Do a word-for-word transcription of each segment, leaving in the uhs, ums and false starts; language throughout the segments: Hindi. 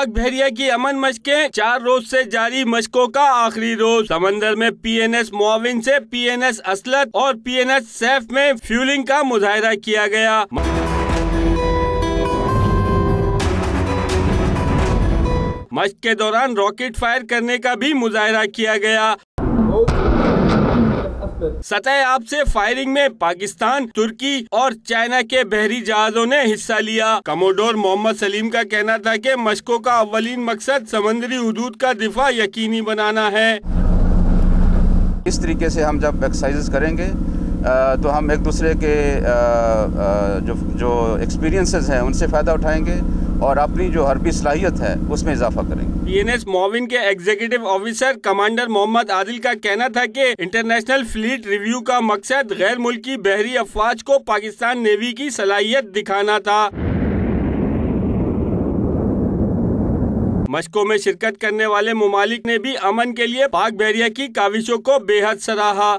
पाक बहरिया की अमन मशकें चार रोज से जारी मशकों का आखिरी रोज। समंदर में पीएनएस मुआविन से पीएनएस असलत और पीएनएस सैफ में फ्यूलिंग का मुजाहिरा किया गया। मश्क के दौरान रॉकेट फायर करने का भी मुजाहिरा किया गया। सतह आब से फायरिंग में पाकिस्तान, तुर्की और चाइना के बहरी जहाजों ने हिस्सा लिया। कमोडोर मोहम्मद सलीम का कहना था कि मशकों का अव्वलीन मकसद समंदरी हुदूद का दिफा यकीनी बनाना है। इस तरीके से हम जब एक्सरसाइजेस करेंगे तो हम एक दूसरे के जो जो एक्सपीरियंसेस हैं उनसे फ़ायदा उठाएंगे और अपनी जो हरबी सलाहियत है उसमें इजाफा करेंगे। पीएनएस मुआविन के executive officer commander Mohammad Adil का कहना था कि इंटरनेशनल फ्लीट रिव्यू का मकसद गैर मुल्की बहरी अफवाज को पाकिस्तान नेवी की सलाहियत दिखाना था। मशकों में शिरकत करने वाले मुमालिक ने भी अमन के लिए पाक बहरिया की काविशों को बेहद सराहा।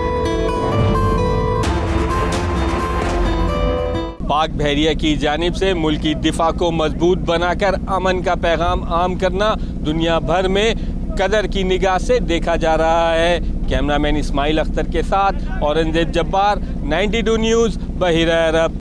पाक बहरिया की जानिब से मुल्की दिफा को मजबूत बनाकर अमन का पैगाम आम करना दुनिया भर में कदर की निगाह से देखा जा रहा है। कैमरामैन इस्माइल अख्तर के साथ Aurangzeb Jabbar, ninety two news, बहिरा अरब।